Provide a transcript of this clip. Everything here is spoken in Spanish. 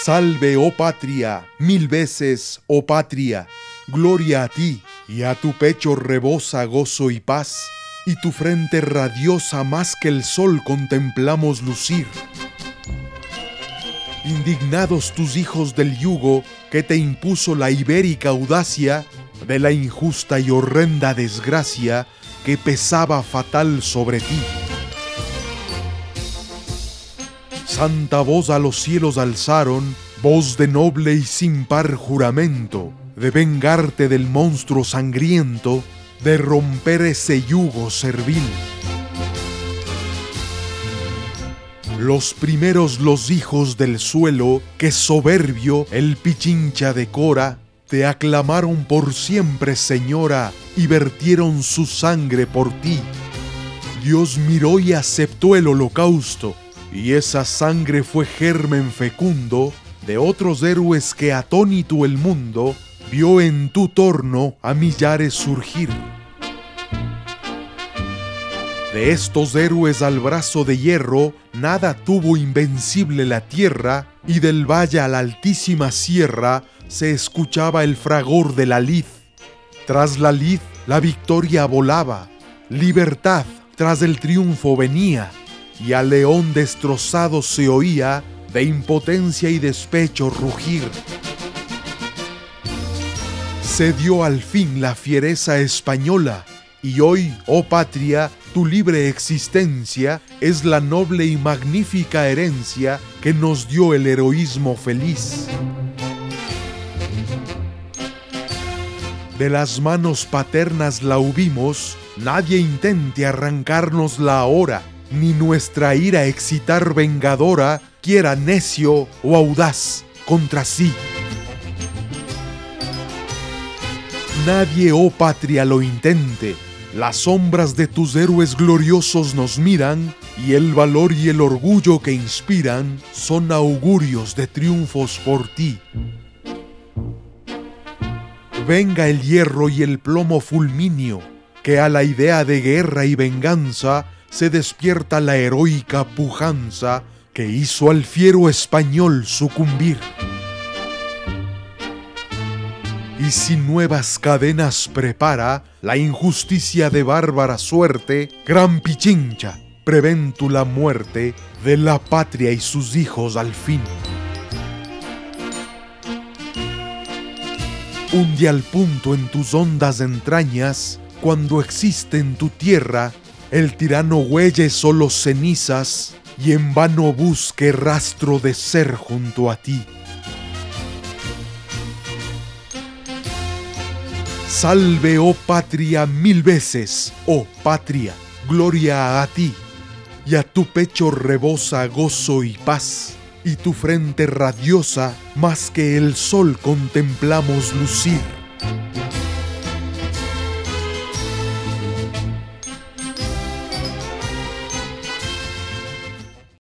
Salve, oh patria, mil veces, oh patria, gloria a ti, y a tu pecho rebosa gozo y paz, y tu frente radiosa más que el sol contemplamos lucir. Indignados tus hijos del yugo que te impuso la ibérica audacia, de la injusta y horrenda desgracia que pesaba fatal sobre ti. Santa voz a los cielos alzaron, voz de noble y sin par juramento, de vengarte del monstruo sangriento, de romper ese yugo servil. Los primeros los hijos del suelo, que soberbio el Pichincha decora, te aclamaron por siempre señora, y vertieron su sangre por ti. Dios miró y aceptó el holocausto, y esa sangre fue germen fecundo de otros héroes que atónito el mundo vio en tu torno a millares surgir. De estos héroes al brazo de hierro nada tuvo invencible la tierra, y del valle a la altísima sierra se escuchaba el fragor de la lid. Tras la lid la victoria volaba, libertad tras el triunfo venía, y al león destrozado se oía de impotencia y despecho rugir. Se dio al fin la fiereza española, y hoy, oh patria, tu libre existencia es la noble y magnífica herencia que nos dio el heroísmo feliz. De las manos paternas la hubimos, nadie intente arrancárnosla ahora, ni nuestra ira excitar vengadora, quiera necio o audaz contra sí. Nadie, oh patria, lo intente. Las sombras de tus héroes gloriosos nos miran, y el valor y el orgullo que inspiran son augurios de triunfos por ti. Venga el hierro y el plomo fulminio, que a la idea de guerra y venganza se despierta la heroica pujanza que hizo al fiero español sucumbir. Y si nuevas cadenas prepara la injusticia de bárbara suerte, gran Pichincha, prevén tú la muerte de la patria y sus hijos al fin. Hunde al punto en tus hondas entrañas, cuando existe en tu tierra el tirano huelle solo cenizas, y en vano busque rastro de ser junto a ti. Salve, oh patria, mil veces, oh patria, gloria a ti, y a tu pecho rebosa gozo y paz, y tu frente radiosa más que el sol contemplamos lucir.